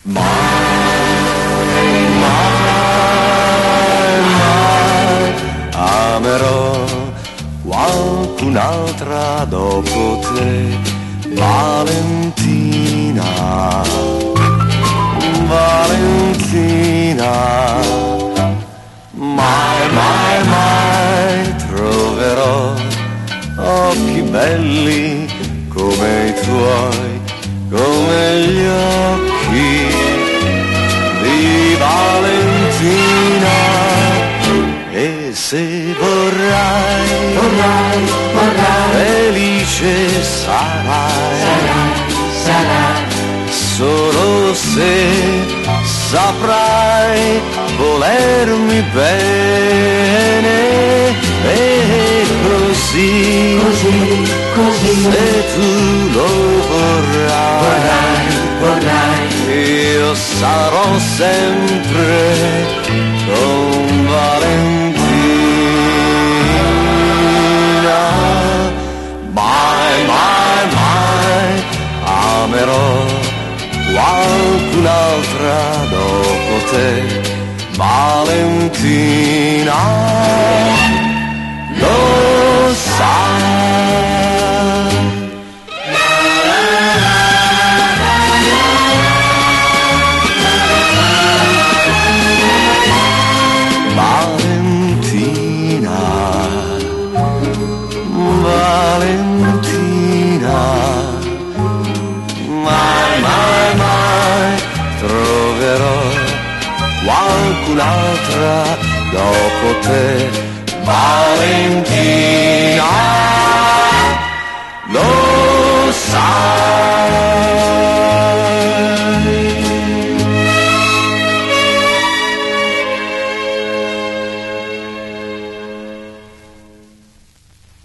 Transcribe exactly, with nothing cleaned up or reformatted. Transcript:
Mai, mai, mai amerò qualcun'altra dopo te, Valentina, Valentina. Mai, mai, mai troverò occhi belli come i tuoi, come gli occhi di Valentina. E se vorrai, vorrai, vorrai, felice sarai, sarai, sarai, solo se saprai volermi bene. E così, così, così, se tu lo vorrai, vorrai, vorrai, io sarò sempre con Valentina. Mai, mai, mai amerò qualcun'altra dopo te, Valentina, lo sai. Valentina, Valentina, mai, mai, mai troverò qualcun'altra dopo te, Valentina.